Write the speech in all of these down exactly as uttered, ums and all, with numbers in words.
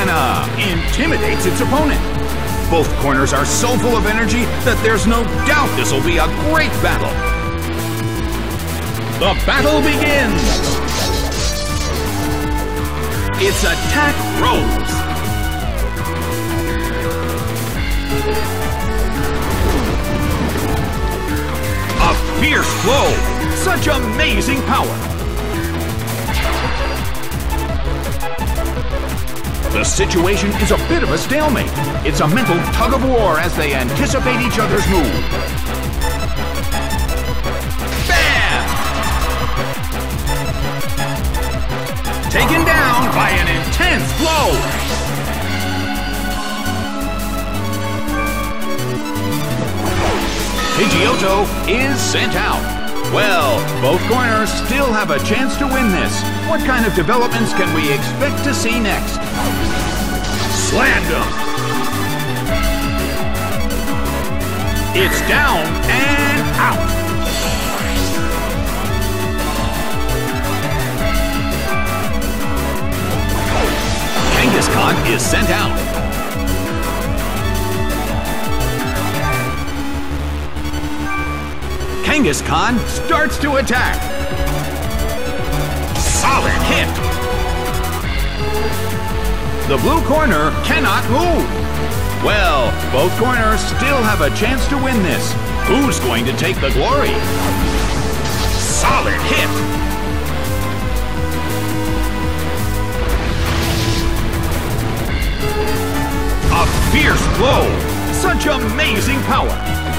Diana intimidates its opponent. Both corners are so full of energy that there's no doubt this will be a great battle. The battle begins! It's attack Rose. A fierce blow! Such amazing power! The situation is a bit of a stalemate. It's a mental tug of war as they anticipate each other's move. Bam! Taken down by an intense blow. Pidgeotto is sent out. Well, both corners still have a chance to win this. What kind of developments can we expect to see next? Slammed him! It's down and out! Kangaskhan is sent out. Kangaskhan starts to attack. Solid hit! The blue corner cannot move. Well, both corners still have a chance to win this. Who's going to take the glory? Solid hit! A fierce blow! Such amazing power!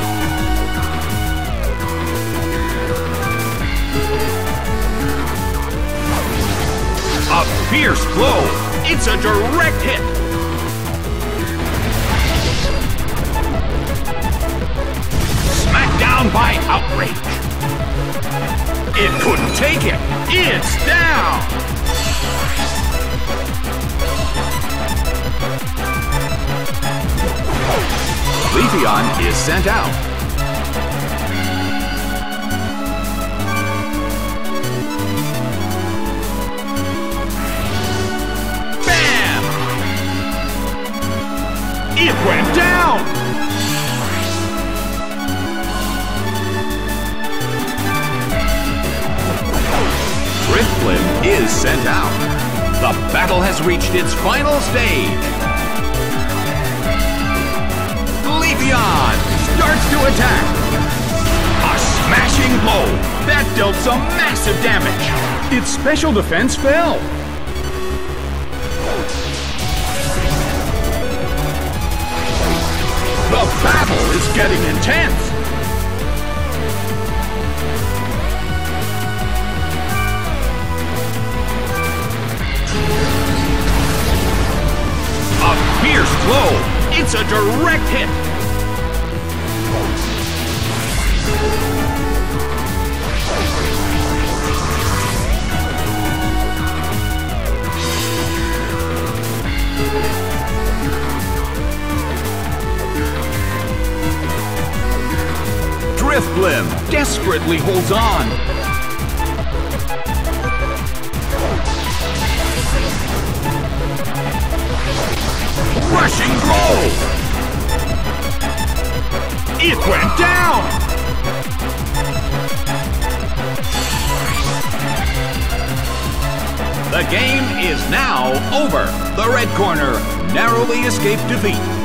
A fierce blow! It's a direct hit! Smacked down by Outrage! It couldn't take it! It's down! Leafeon is sent out. It went down! Drifblim is sent out. The battle has reached its final stage. Leafeon starts to attack. A smashing blow that dealt some massive damage. Its special defense fell. The battle is getting intense! A fierce blow! It's a direct hit! Drifblim desperately holds on. Rushing blow! It went down! The game is now over. The red corner narrowly escaped defeat.